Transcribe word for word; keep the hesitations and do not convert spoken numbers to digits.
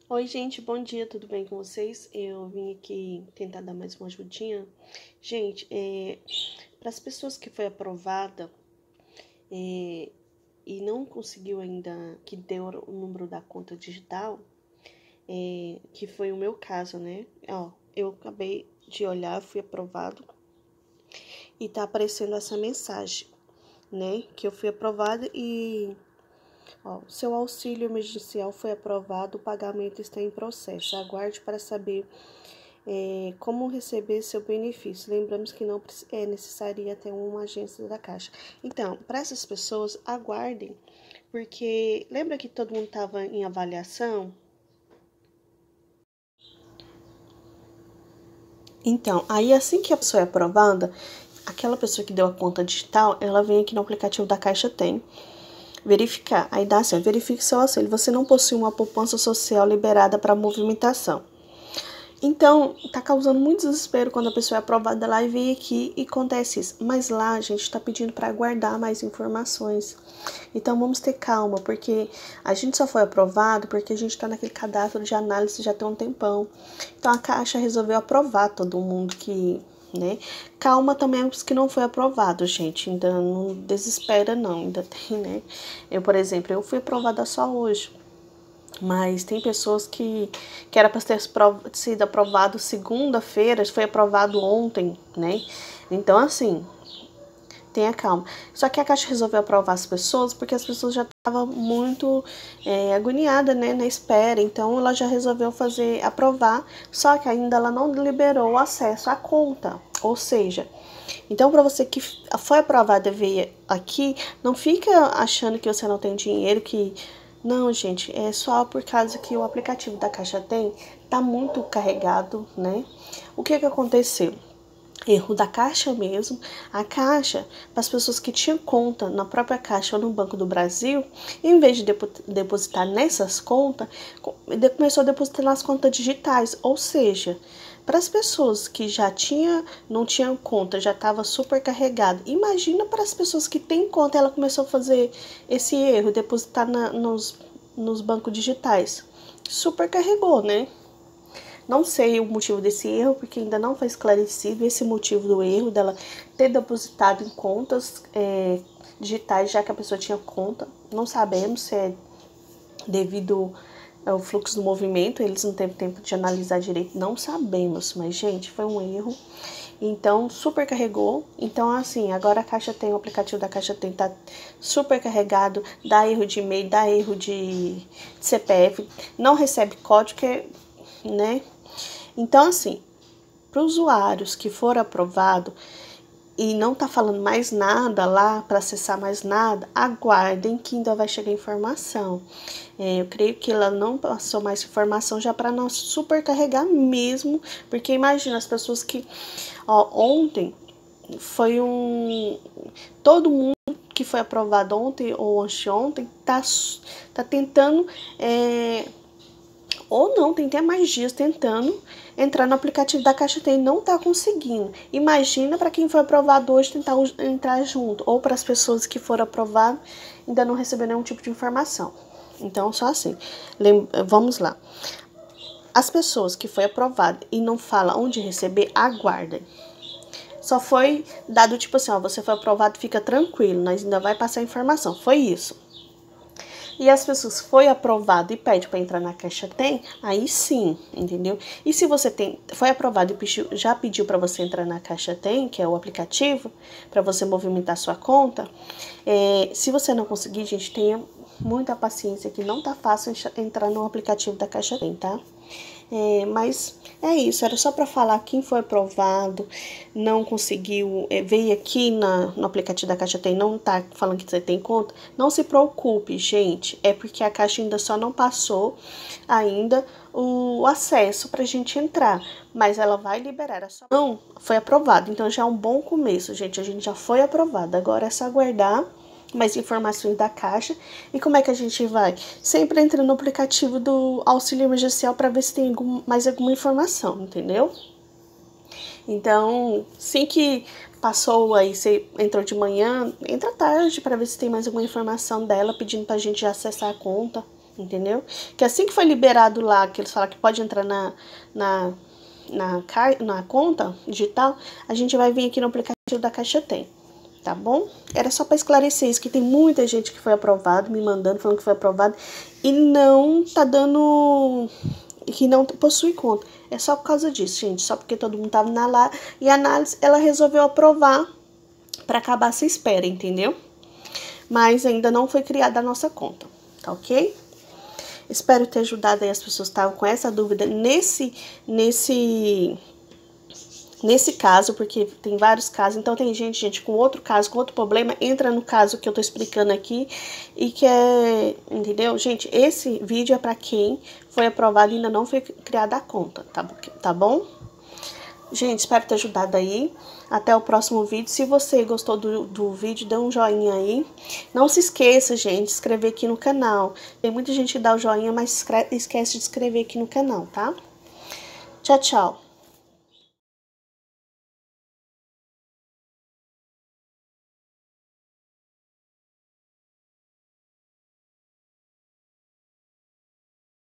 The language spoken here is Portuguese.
Oi, gente, bom dia, tudo bem com vocês? Eu vim aqui tentar dar mais uma ajudinha. Gente, é, para as pessoas que foi aprovada é, e não conseguiu ainda, que deu o número da conta digital, é, que foi o meu caso, né? Ó, eu acabei de olhar, fui aprovado e tá aparecendo essa mensagem, né? Que eu fui aprovada e Ó, seu auxílio emergencial foi aprovado, o pagamento está em processo. Aguarde para saber é, como receber seu benefício. Lembramos que não é necessário ir até uma agência da Caixa. Então, para essas pessoas, aguardem, porque lembra que todo mundo estava em avaliação? Então, aí assim que a pessoa é aprovada, aquela pessoa que deu a conta digital, ela vem aqui no aplicativo da Caixa Tem verificar. Aí dá assim, verifique seu auxílio. Você não possui uma poupança social liberada para movimentação. Então, tá causando muito desespero quando a pessoa é aprovada lá e vem aqui e acontece isso. Mas lá a gente tá pedindo para aguardar mais informações. Então, vamos ter calma, porque a gente só foi aprovado porque a gente tá naquele cadastro de análise já tem um tempão. Então, a Caixa resolveu aprovar todo mundo que, né? Calma também os que não foi aprovado, gente. Ainda não desespera, não. Ainda tem, né? Eu, por exemplo, eu fui aprovada só hoje. Mas tem pessoas que, que era para ter sido aprovado segunda-feira, foi aprovado ontem, né? Então, assim, tenha calma. Só que a Caixa resolveu aprovar as pessoas porque as pessoas já estavam muito é, agoniadas, né, na espera. Então, ela já resolveu fazer, aprovar, só que ainda ela não liberou o acesso à conta. Ou seja, então, para você que foi aprovado e veio aqui, não fica achando que você não tem dinheiro, que não, gente, é só por causa que o aplicativo da Caixa Tem tá muito carregado, né? O que que aconteceu? Erro da Caixa mesmo. A Caixa, para as pessoas que tinham conta na própria Caixa ou no Banco do Brasil, em vez de depositar nessas contas, começou a depositar nas contas digitais. Ou seja, para as pessoas que já tinha, não tinham conta, já estava super carregado. Imagina para as pessoas que têm conta, ela começou a fazer esse erro, depositar na, nos, nos bancos digitais. Super carregou, né? Não sei o motivo desse erro, porque ainda não foi esclarecido esse motivo do erro dela ter depositado em contas é, digitais, já que a pessoa tinha conta. Não sabemos se é devido ao fluxo do movimento, eles não teve tempo de analisar direito, não sabemos. Mas, gente, foi um erro. Então, super carregou. Então, assim, agora a Caixa Tem, o aplicativo da Caixa Tem tá super carregado, dá erro de e-mail, dá erro de C P F, não recebe código, que, né? Então, assim, para os usuários que foram aprovados e não tá falando mais nada lá, para acessar mais nada, aguardem que ainda vai chegar informação. É, eu creio que ela não passou mais informação já para não supercarregar mesmo, porque imagina as pessoas que, ó, ontem foi um... Todo mundo que foi aprovado ontem ou anteontem tá, tá tentando... É, ou não, tem até mais dias tentando entrar no aplicativo da Caixa Tem, não tá conseguindo. Imagina para quem foi aprovado hoje tentar entrar junto, ou para as pessoas que foram aprovadas ainda não receberam nenhum tipo de informação. Então, só assim, vamos lá. As pessoas que foi aprovado e não fala onde receber, aguardem. Só foi dado tipo assim, ó, você foi aprovado, fica tranquilo, nós ainda vai passar a informação. Foi isso. E as pessoas foi aprovado e pede para entrar na Caixa Tem, aí sim, entendeu? E se você tem, foi aprovado e pediu, já pediu para você entrar na Caixa Tem, que é o aplicativo, para você movimentar sua conta, é, se você não conseguir, gente, tenha muita paciência, que não tá fácil entrar no aplicativo da Caixa Tem, tá? É, mas é isso, era só para falar quem foi aprovado, não conseguiu, é, veio aqui na, no aplicativo da Caixa Tem, não tá falando que você tem conta, não se preocupe, gente, é porque a Caixa ainda só não passou ainda o acesso pra gente entrar, mas ela vai liberar, a sua... Não, foi aprovado, então já é um bom começo, gente, a gente já foi aprovado, agora é só aguardar mais informações da Caixa. E como é que a gente vai? Sempre entra no aplicativo do auxílio emergencial para ver se tem algum, mais alguma informação, entendeu? Então, assim que passou aí, você entrou de manhã, entra tarde para ver se tem mais alguma informação dela pedindo pra gente acessar a conta, entendeu? Que assim que foi liberado lá, que eles falam que pode entrar na, na, na, na conta digital, a gente vai vir aqui no aplicativo da Caixa Tem, tá bom? Era só para esclarecer isso, que tem muita gente que foi aprovado, me mandando, falando que foi aprovado, e não tá dando, que não possui conta. É só por causa disso, gente, só porque todo mundo tava na lá, e a análise, ela resolveu aprovar para acabar essa espera, entendeu? Mas ainda não foi criada a nossa conta, tá ok? Espero ter ajudado aí as pessoas que estavam com essa dúvida nesse, nesse, nesse caso, porque tem vários casos. Então, tem gente, gente, com outro caso, com outro problema, entra no caso que eu tô explicando aqui e que é, entendeu? Gente, esse vídeo é para quem foi aprovado e ainda não foi criada a conta, tá, tá bom? Gente, espero ter ajudado aí. Até o próximo vídeo. Se você gostou do, do vídeo, dê um joinha aí. Não se esqueça, gente, de se inscrever aqui no canal. Tem muita gente que dá o joinha, mas esquece de se inscrever aqui no canal, tá? Tchau, tchau.